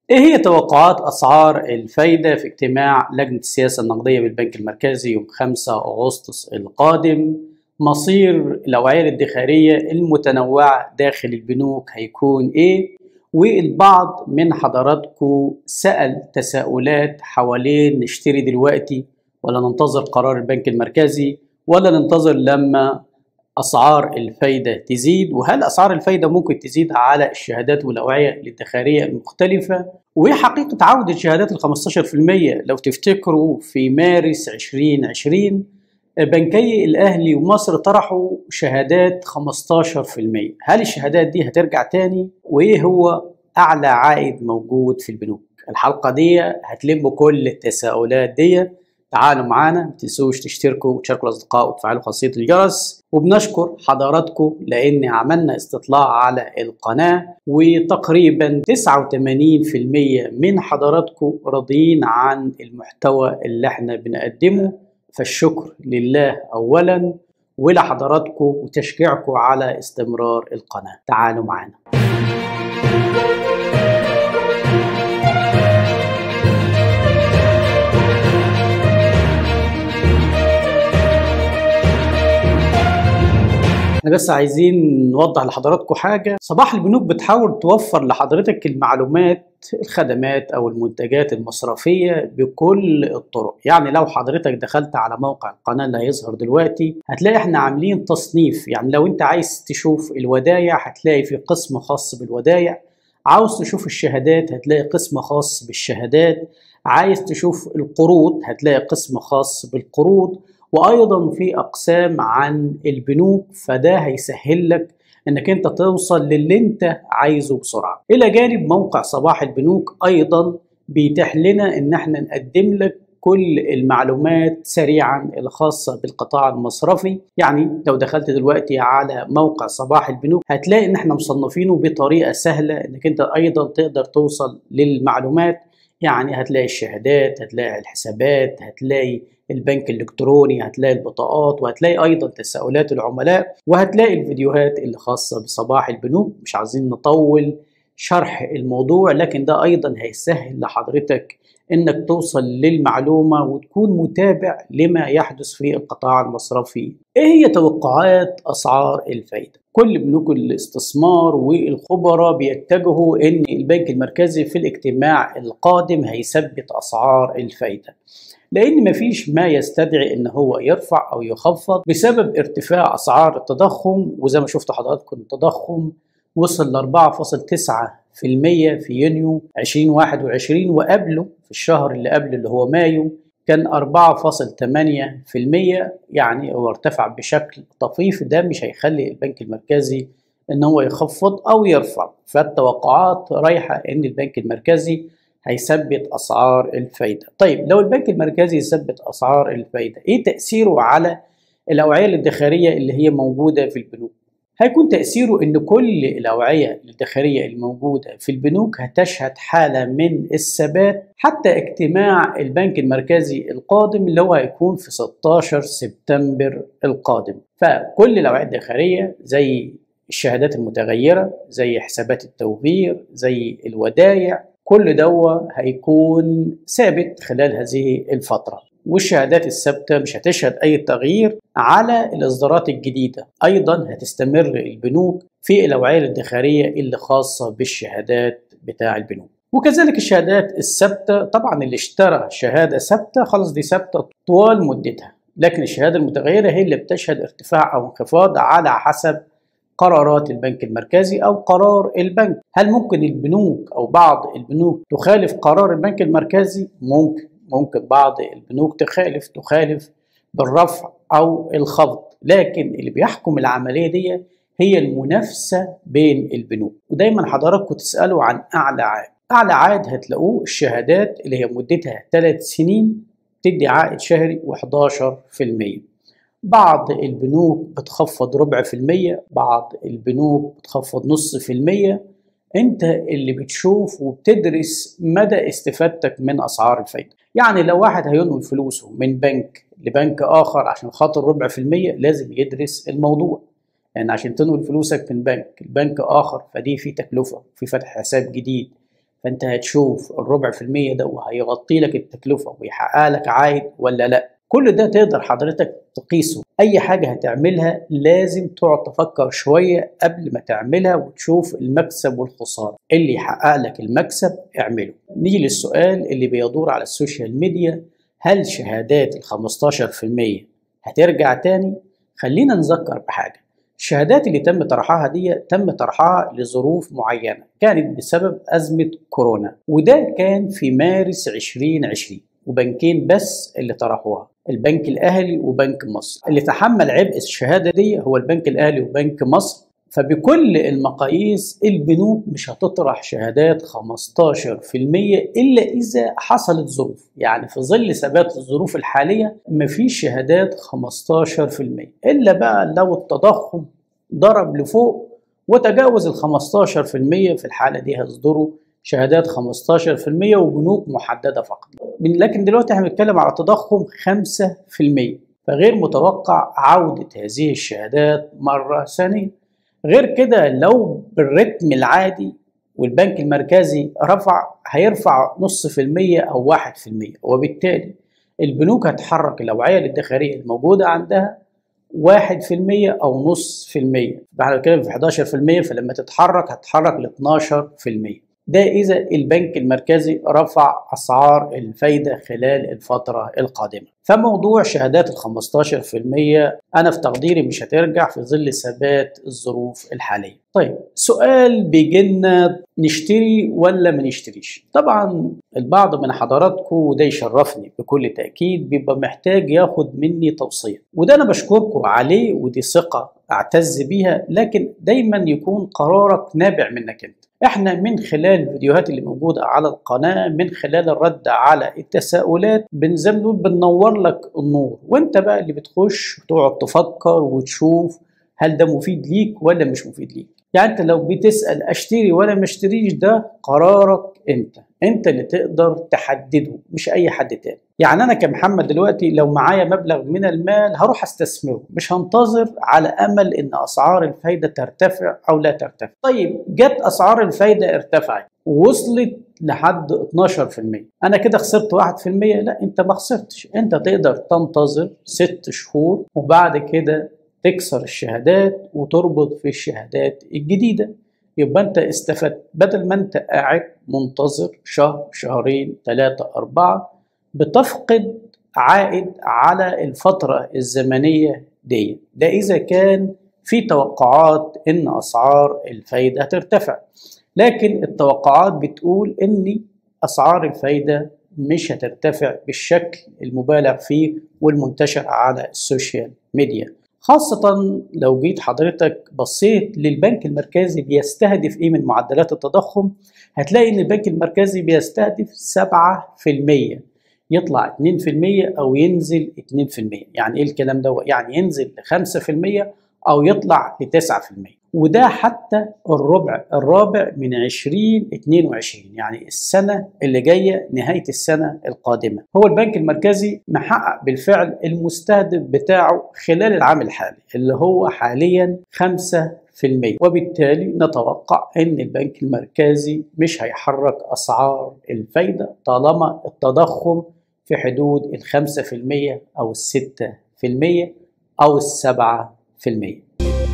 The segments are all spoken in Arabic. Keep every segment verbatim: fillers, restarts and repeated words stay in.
إيه هي توقعات أسعار الفايدة في اجتماع لجنة السياسة النقدية بالبنك المركزي يوم خمسة أغسطس القادم؟ مصير الأوعية الادخارية المتنوعة داخل البنوك هيكون إيه؟ والبعض من حضراتكم سأل تساؤلات حوالين نشتري دلوقتي ولا ننتظر قرار البنك المركزي ولا ننتظر لما أسعار الفايدة تزيد، وهل أسعار الفايدة ممكن تزيد على الشهادات والأوعية الادخارية المختلفة؟ وإيه حقيقة عودة شهادات ال خمستاشر في المية؟ لو تفتكروا في مارس ألفين وعشرين بنكي الأهلي ومصر طرحوا شهادات خمستاشر في المية، هل الشهادات دي هترجع تاني؟ وإيه هو أعلى عائد موجود في البنوك؟ الحلقة دي هتلم كل التساؤلات دي. تعالوا معانا، متنسوش تشتركوا وتشاركوا الأصدقاء وتفعلوا خاصية الجرس، وبنشكر حضراتكم لأن عملنا استطلاع على القناة وتقريبا تسعة وثمانين في المية من حضراتكم راضيين عن المحتوى اللي احنا بنقدمه، فالشكر لله أولا ولحضراتكم وتشجيعكم على استمرار القناة. تعالوا معانا. احنا بس عايزين نوضح لحضراتكم حاجة. صباح البنوك بتحاول توفر لحضرتك المعلومات، الخدمات او المنتجات المصرفية بكل الطرق. يعني لو حضرتك دخلت على موقع القناة اللي هيظهر دلوقتي هتلاقي احنا عاملين تصنيف. يعني لو انت عايز تشوف الودايع هتلاقي في قسم خاص بالودايع، عاوز تشوف الشهادات هتلاقي قسم خاص بالشهادات، عايز تشوف القروض هتلاقي قسم خاص بالقروض، وايضا في اقسام عن البنوك، فده هيسهل لك انك انت توصل للي انت عايزه بسرعه. الى جانب موقع صباح البنوك ايضا بيتيح لنا ان احنا نقدم لك كل المعلومات سريعا الخاصه بالقطاع المصرفي. يعني لو دخلت دلوقتي على موقع صباح البنوك هتلاقي ان احنا مصنفينه بطريقه سهله انك انت ايضا تقدر توصل للمعلومات. يعني هتلاقي الشهادات، هتلاقي الحسابات، هتلاقي البنك الإلكتروني، هتلاقي البطاقات، وهتلاقي أيضا تساؤلات العملاء، وهتلاقي الفيديوهات اللي خاصة بصباح البنوك. مش عايزين نطول شرح الموضوع، لكن ده أيضا هيسهل لحضرتك إنك توصل للمعلومة وتكون متابع لما يحدث في القطاع المصرفي. إيه هي توقعات أسعار الفايدة؟ كل بنوك الاستثمار والخبراء بيتجهوا إن البنك المركزي في الاجتماع القادم هيثبت أسعار الفايدة، لأن مفيش ما يستدعي إن هو يرفع أو يخفض بسبب ارتفاع أسعار التضخم. وزي ما شفت حضراتكم التضخم وصل ل أربعة فاصلة تسعة في المية في يونيو ألفين وواحد وعشرين، وقبله في الشهر اللي قبله اللي هو مايو كان أربعة فاصلة ثمانية في المية. يعني هو ارتفع بشكل طفيف. ده مش هيخلي البنك المركزي إن هو يخفض أو يرفع، فالتوقعات رايحة إن البنك المركزي هيثبت أسعار الفايدة. طيب لو البنك المركزي يثبت أسعار الفايدة إيه تأثيره على الأوعية الادخارية اللي هي موجودة في البنوك؟ هيكون تأثيره إن كل الأوعية الادخارية الموجودة في البنوك هتشهد حالة من الثبات حتى اجتماع البنك المركزي القادم اللي هو هيكون في ستاشر سبتمبر القادم. فكل الأوعية الادخارية زي الشهادات المتغيرة، زي حسابات التوفير، زي الودايع، كل دوا هيكون ثابت خلال هذه الفترة. والشهادات الثابتة مش هتشهد أي تغيير على الإصدارات الجديدة. أيضا هتستمر البنوك في الأوعية الادخارية اللي خاصة بالشهادات بتاع البنوك، وكذلك الشهادات الثابتة. طبعا اللي اشترى شهادة ثابتة خلاص دي ثابتة طوال مدتها، لكن الشهادة المتغيرة هي اللي بتشهد ارتفاع أو انخفاض على حسب قرارات البنك المركزي أو قرار البنك. هل ممكن البنوك أو بعض البنوك تخالف قرار البنك المركزي؟ ممكن ممكن بعض البنوك تخالف تخالف بالرفع أو الخفض، لكن اللي بيحكم العملية دي هي المنافسة بين البنوك. ودايما حضراتكم تسألوا عن أعلى عائد. أعلى عائد هتلاقوه الشهادات اللي هي مدتها ثلاث سنين تدي عائد شهري وحداشر في المية. بعض البنوك بتخفض ربع في المية، بعض البنوك بتخفض نص في المية. انت اللي بتشوف وبتدرس مدى استفادتك من اسعار الفايدة. يعني لو واحد هينقل فلوسه من بنك لبنك اخر عشان خاطر ربع في المية لازم يدرس الموضوع، يعني عشان تنقل فلوسك من بنك لبنك اخر فدي في تكلفة، في فتح حساب جديد، فانت هتشوف الربع في المية ده هيغطي لك التكلفة ويحقق لك عائد ولا لا. كل ده تقدر حضرتك تقيسه. اي حاجة هتعملها لازم تقعد تفكر شوية قبل ما تعملها وتشوف المكسب والخسارة. اللي يحقق لك المكسب اعمله. نيجي للسؤال اللي بيدور على السوشيال ميديا: هل شهادات ال خمستاشر في المية هترجع تاني؟ خلينا نذكر بحاجة. الشهادات اللي تم طرحها دي تم طرحها لظروف معينة كانت بسبب أزمة كورونا، وده كان في مارس عشرين عشرين، وبنكين بس اللي طرحوها، البنك الأهلي وبنك مصر. اللي تحمل عبء الشهادة دي هو البنك الأهلي وبنك مصر. فبكل المقاييس البنوك مش هتطرح شهادات خمستاشر في المية إلا إذا حصلت ظروف، يعني في ظل ثبات الظروف الحالية مفيش شهادات خمستاشر في المية، إلا بقى لو التضخم ضرب لفوق وتجاوز ال خمستاشر في المية. في الحالة دي هيصدروا شهادات خمستاشر في المية وبنوك محددة فقط. لكن دلوقتي احنا بنتكلم على تضخم خمسة في المية، فغير متوقع عودة هذه الشهادات مرة ثانية. غير كده لو بالرتم العادي والبنك المركزي رفع، هيرفع نص في المية أو واحد في المية، وبالتالي البنوك هتحرك الأوعية الادخارية الموجودة عندها واحد في المية أو نص في المية. احنا بنتكلم في حداشر في المية، فلما تتحرك هتتحرك ل اتناشر في المية. ده إذا البنك المركزي رفع أسعار الفايدة خلال الفترة القادمة. فموضوع شهادات ال خمستاشر في المية أنا في تقديري مش هترجع في ظل ثبات الظروف الحالية. طيب سؤال بيجينا: نشتري ولا ما نشتريش؟ طبعا البعض من حضراتكم، وده يشرفني بكل تأكيد، بيبقى محتاج ياخد مني توصية، وده أنا بشكركم عليه ودي ثقة أعتز بيها، لكن دايما يكون قرارك نابع منك أنت. احنا من خلال الفيديوهات اللي موجودة على القناة، من خلال الرد على التساؤلات، بنزل بننور لك النور، وانت بقى اللي بتخش وتقعد تفكر وتشوف هل ده مفيد ليك ولا مش مفيد ليك. يعني انت لو بتسأل اشتري ولا ما اشتريش، ده قرارك انت، انت اللي تقدر تحدده مش اي حد تاني. يعني انا كمحمد دلوقتي لو معايا مبلغ من المال هروح استثمره، مش هنتظر على امل ان اسعار الفايدة ترتفع او لا ترتفع. طيب جت اسعار الفايدة ارتفعت ووصلت لحد اتناشر في المية، انا كده خسرت واحد في المية؟ لا، انت ما خسرتش. انت تقدر تنتظر ست شهور وبعد كده تكسر الشهادات وتربط في الشهادات الجديدة، يبقى انت استفدت. بدل ما انت قاعد منتظر شهر شهرين ثلاثة أربعة بتفقد عائد على الفترة الزمنية دي. ده إذا كان في توقعات إن أسعار الفايدة هترتفع، لكن التوقعات بتقول إن أسعار الفايدة مش هترتفع بالشكل المبالغ فيه والمنتشر على السوشيال ميديا. خاصة لو جيت حضرتك بصيت للبنك المركزي بيستهدف ايه من معدلات التضخم، هتلاقي ان البنك المركزي بيستهدف سبعة في المية، يطلع اتنين في المية او ينزل اتنين في المية. يعني ايه الكلام ده؟ يعني ينزل ل خمسة في المية او يطلع ل تسعة في المية، وده حتى الربع الرابع من عشرين اتنين وعشرين، يعني السنة اللي جاية نهاية السنة القادمة. هو البنك المركزي محقق بالفعل المستهدف بتاعه خلال العام الحالي اللي هو حاليا خمسة في المية، وبالتالي نتوقع ان البنك المركزي مش هيحرك اسعار الفايدة طالما التضخم في حدود الخمسة في المية او الستة في المية او السبعة في المية.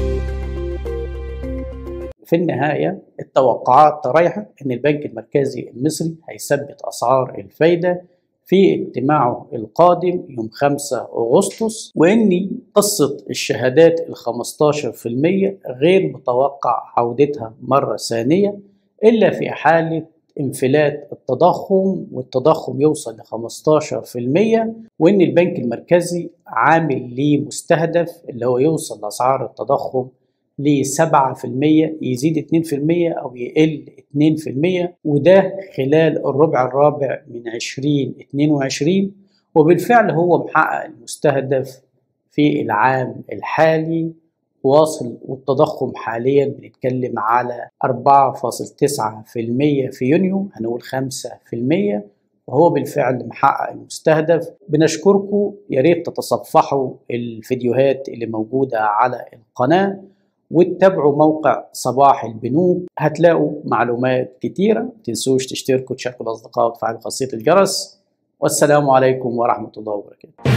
في النهاية التوقعات رايحة إن البنك المركزي المصري هيثبت أسعار الفايدة في اجتماعه القادم يوم خمسة أغسطس، وإن قصة الشهادات ال خمستاشر في المية غير متوقع عودتها مرة ثانية إلا في حالة انفلات التضخم والتضخم يوصل ل خمستاشر في المية، وإن البنك المركزي عامل ليه مستهدف اللي هو يوصل لأسعار التضخم ل سبعة في المية، يزيد اتنين في المية أو يقل اتنين في المية، وده خلال الربع الرابع من عشرين اتنين وعشرين. وبالفعل هو محقق المستهدف في العام الحالي واصل، والتضخم حاليا بنتكلم على أربعة فاصل تسعة في المية في يونيو، هنقول خمسة في المية، وهو بالفعل محقق المستهدف. بنشكركم، يا ريت تتصفحوا الفيديوهات اللي موجودة على القناة وتتابعوا موقع صباح البنوك، هتلاقوا معلومات كتيرة. متنسوش تشتركوا وتشاركوا الأصدقاء وتفعلوا خاصية الجرس. والسلام عليكم ورحمة الله وبركاته.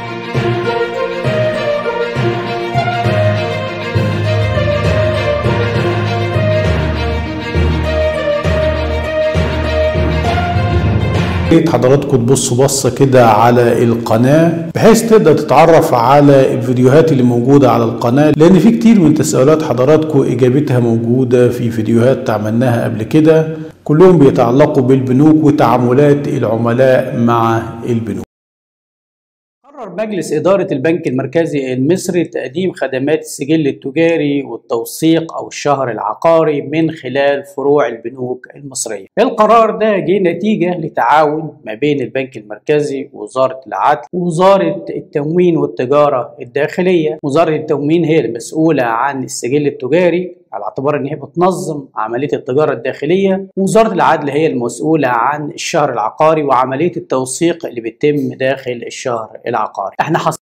ريت حضراتكم تبصوا بصة كده على القناة بحيث تقدر تتعرف على الفيديوهات اللي موجودة على القناة، لأن في كتير من تساؤلات حضراتكم إجابتها موجودة في فيديوهات عملناها قبل كده، كلهم بيتعلقوا بالبنوك وتعاملات العملاء مع البنوك. قرر مجلس إدارة البنك المركزي المصري تقديم خدمات السجل التجاري والتوثيق أو الشهر العقاري من خلال فروع البنوك المصرية. القرار ده جه نتيجة لتعاون ما بين البنك المركزي ووزارة العدل ووزارة التموين والتجارة الداخلية. وزارة التموين هي المسؤولة عن السجل التجاري على اعتبار ان هي بتنظم عمليه التجاره الداخليه، ووزاره العدل هي المسؤوله عن الشهر العقاري وعمليه التوثيق اللي بتتم داخل الشهر العقاري. احنا